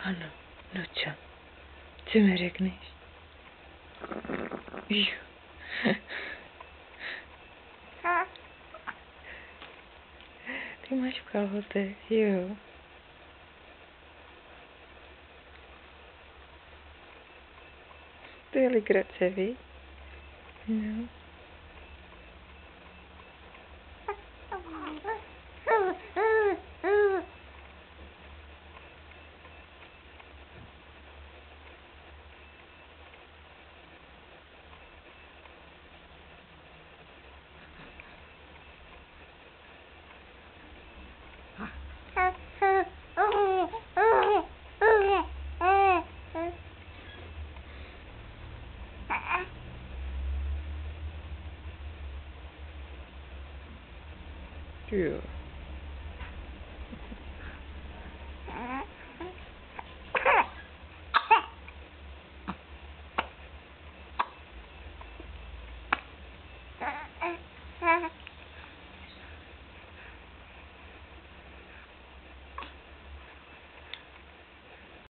Ano, Noča, co mi řekneš? Jo. Ty máš v kalhotech, jo. To je legrace, vi? No. Yeah.